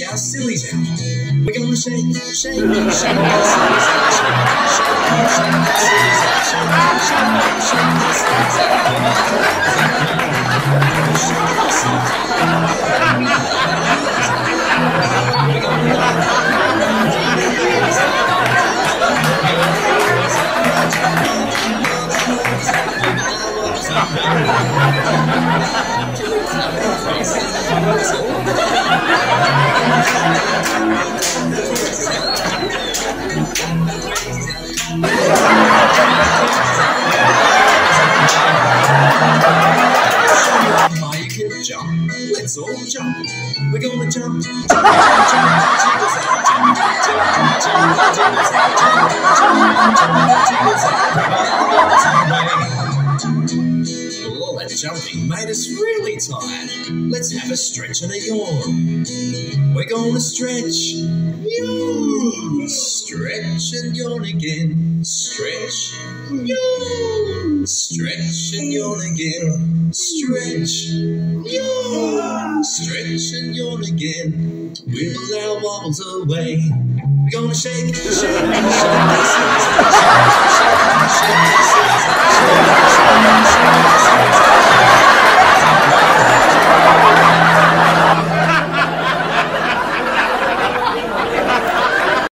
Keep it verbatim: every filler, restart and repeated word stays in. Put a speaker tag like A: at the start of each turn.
A: our sillies out. We're gonna shake, shake, shake our sillies out. Shake, shake, shake our sillies out. Shake, shake, shake our sillies out. Shake our sillies out. We're gonna you can jump, let's all jump. We're gonna jump, jump, jump, jiggles out, jump, jump, jump, jiggles out, jump, jump, jiggles out. All that jumping made us really tired. Let's have a stretch and a yawn. We're gonna stretch, yawn, stretch and yawn again. Stretch, yawn, stretch and yawn again. Stretch, yawn, stretch and yawn again. Wiggle our wobbles away. We're gonna shake, shake, shake, shake, shake, shake.